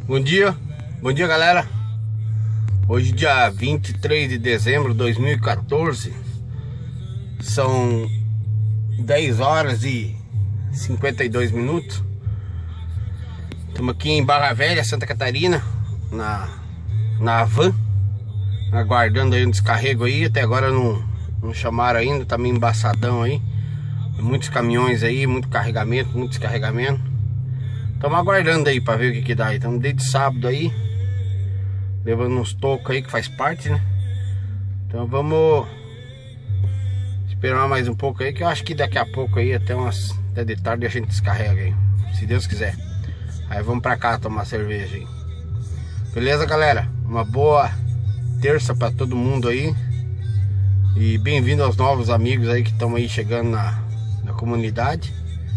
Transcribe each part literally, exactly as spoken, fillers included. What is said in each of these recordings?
Bom dia, bom dia galera. Hoje dia vinte e três de dezembro de dois mil e quatorze. São dez horas e cinquenta e dois minutos. Estamos aqui em Barra Velha, Santa Catarina, Na, na van, aguardando aí um descarrego aí. Até agora não, não chamaram ainda, tá meio embaçadão aí. Muitos caminhões aí, muito carregamento, muito descarregamento. Estamos aguardando aí pra ver o que que dá. Estamos desde sábado aí, levando uns tocos aí que faz parte, né? Então vamos esperar mais um pouco aí, que eu acho que daqui a pouco aí, até umas até de tarde a gente descarrega aí, se Deus quiser. Aí vamos pra cá tomar cerveja aí. Beleza, galera? Uma boa terça pra todo mundo aí. E bem-vindo aos novos amigos aí que estão aí chegando na, na comunidade.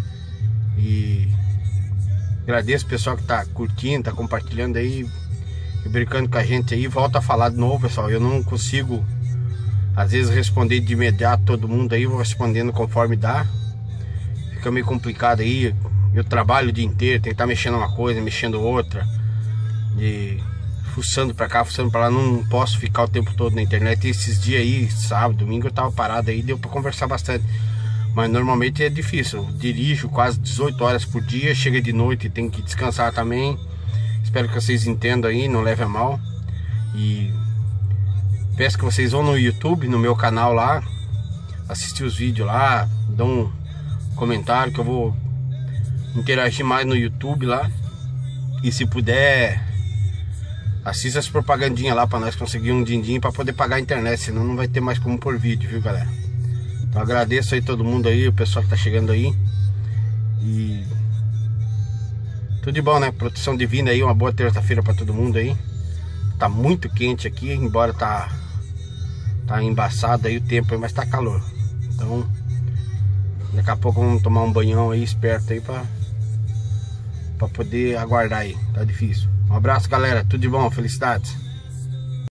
E agradeço o pessoal que tá curtindo, tá compartilhando aí e brincando com a gente aí. Volto a falar de novo, pessoal. Eu não consigo, às vezes, responder de imediato todo mundo aí. Vou respondendo conforme dá. Fica meio complicado aí. Eu trabalho o dia inteiro, tem que estar mexendo uma coisa, mexendo outra. E fuçando pra cá, fuçando pra lá. Não posso ficar o tempo todo na internet. E esses dias aí, sábado, domingo, eu tava parado aí. Deu pra conversar bastante. Mas normalmente é difícil. Eu dirijo quase dezoito horas por dia. Chega de noite e tem que descansar também. Espero que vocês entendam aí, não leve a mal. E peço que vocês vão no YouTube, no meu canal lá, assistir os vídeos lá, dão um comentário que eu vou interagir mais no YouTube lá. E se puder, assista as propagandinhas lá pra nós conseguir um din-din pra poder pagar a internet. Senão não vai ter mais como pôr vídeo, viu, galera? Então agradeço aí todo mundo aí, o pessoal que tá chegando aí. E tudo de bom, né? Proteção divina aí, uma boa terça-feira pra todo mundo aí. Tá muito quente aqui, embora tá Tá embaçado aí o tempo aí, mas tá calor. Então daqui a pouco vamos tomar um banhão aí, esperto aí pra, pra poder aguardar aí. Tá difícil. Um abraço, galera, tudo de bom, felicidades.